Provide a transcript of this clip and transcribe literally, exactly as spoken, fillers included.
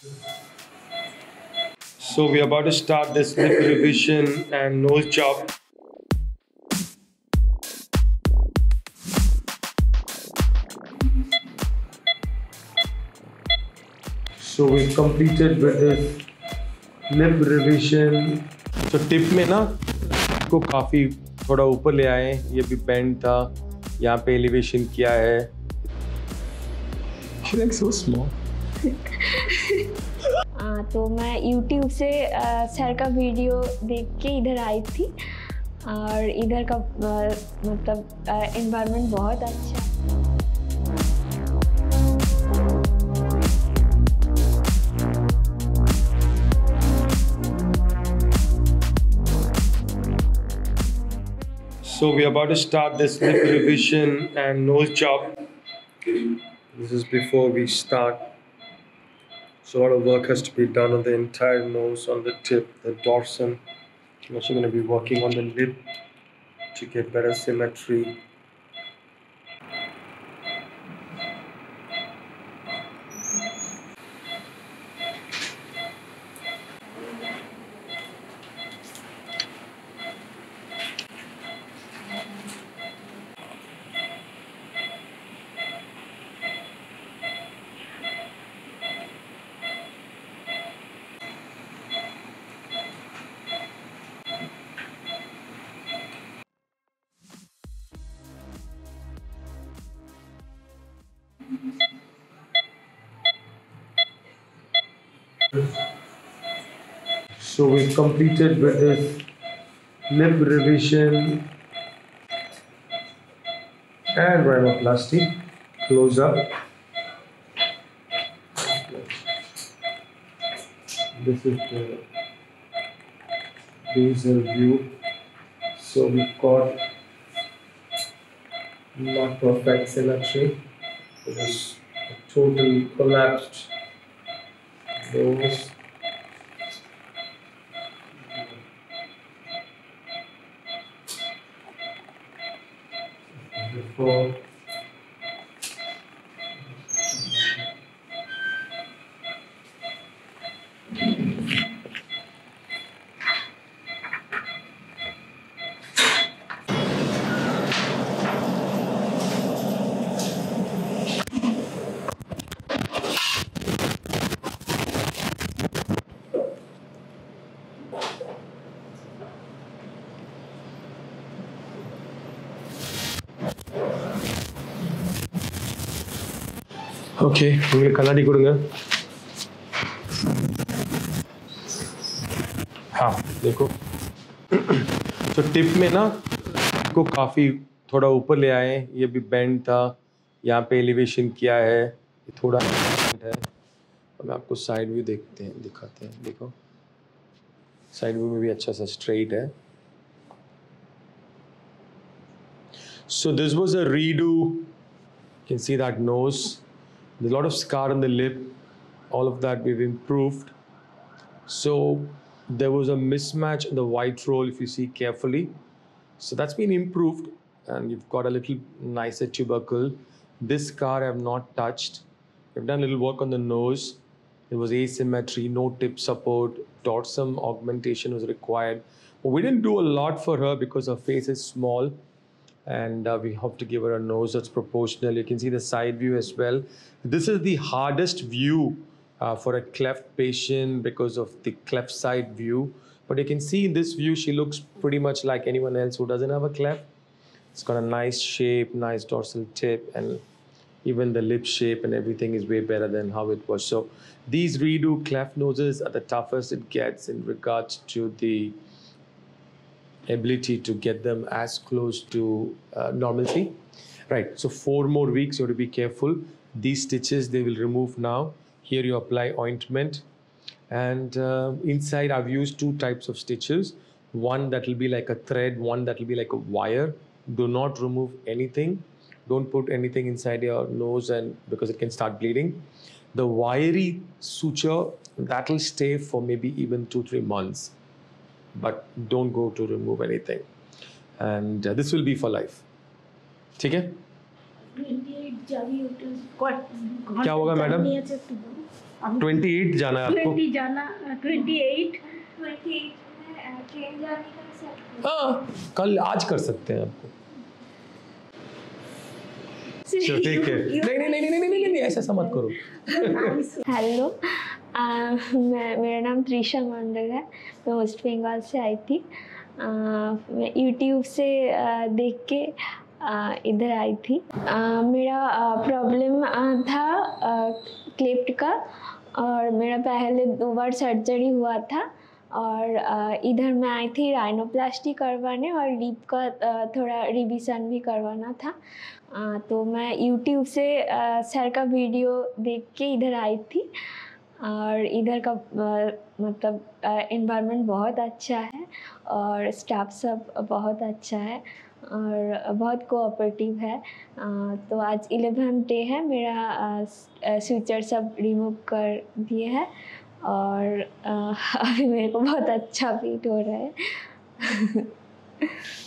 So we are about to start this lip revision and nose job. So we've completed with this lip revision. So tip में ना को काफ़ी थोड़ा ऊपर ले आए, ये भी बेंड था, यहाँ पे एलिवेशन किया है. You look so small. आ, तो मैं YouTube से आ, सर का वीडियो देख के इधर आई थी और इधर का आ, मतलब एनवायरनमेंट बहुत अच्छा है. So we are about to start this lip revision and nose job. This is before we start. So a lot of work has to be done on the entire nose, on the tip, the dorsum. I'm also going to be working on the lip to get better symmetry. So we've completed with this lip revision and rhinoplasty. Close up. This is the basal view. So we've got not perfect symmetry. It is a total collapsed nose. Before okay, உங்களுக்கு கண்ணாடி கொடுங்க. हाँ देखो. तो tip में ना को काफ़ी थोड़ा ऊपर ले आए, ये भी बेंड था, यहाँ पे एलिवेशन किया है, ये थोड़ा है. और मैं आपको साइड व्यू देखते हैं दिखाते हैं. देखो साइड व्यू में भी अच्छा सा स्ट्रेट है. So this was a redo. You can see that nose. There's a lot of scar on the lip. All of that we've improved. So there was a mismatch in the white roll if you see carefully. So that's been improved and you've got a little nicer tubercle. This scar I have not touched. We've done a little work on the nose. There was asymmetry, no tip support, dorsum augmentation was required. But we didn't do a lot for her because her face is small. And uh, we have to give her a nose that's proportional. You can see the side view as well. This is the hardest view uh, for a cleft patient because of the cleft side view. But you can see in this view, she looks pretty much like anyone else who doesn't have a cleft. It's got a nice shape, nice dorsal tip, and even the lip shape and everything is way better than how it was. So these redo cleft noses are the toughest it gets in regards to the ability to get them as close to uh, normalcy. Right, so four more weeks, you have to be careful. These stitches, they will remove now. Here you apply ointment. And uh, inside I've used two types of stitches. One that will be like a thread, one that will be like a wire. Do not remove anything. Don't put anything inside your nose and because it can start bleeding. The wiry suture, that will stay for maybe even two, three months. But don't go to remove anything. And uh, this will be for life. ठीक है? क्या होगा madam? अट्ठाईस जाना है आपको? Twenty जाना, twenty eight twenty eight में ट्रेन जाने का सर। हाँ, कल आज कर सकते हैं आपको। चलो ठीक है। नहीं नहीं नहीं नहीं नहीं नहीं नहीं ऐसा ऐसा मत करो। हेलो, आ, मैं मेरा नाम त्रिशा मंडल है। मैं वेस्ट बंगाल से आई थी। आ, मैं यूट्यूब से आ, देख के आ, इधर आई थी। आ, मेरा प्रॉब्लम था क्लिफ्ट का, और मेरा पहले दो बार सर्जरी हुआ था, और आ, इधर मैं आई थी राइनोप्लास्टी करवाने, और लिप का आ, थोड़ा रिविज़न भी करवाना था। आ, तो मैं यूट्यूब से आ, सर का वीडियो देख के इधर आई थी, और इधर का आ, मतलब एनवायरनमेंट बहुत अच्छा है, और स्टाफ सब बहुत अच्छा है, और बहुत कोऑपरेटिव है। आ, तो आज इलेवन डे है, मेरा स्विचर सब रिमूव कर दिए है, और आ, अभी मेरे को बहुत अच्छा फील हो रहा है।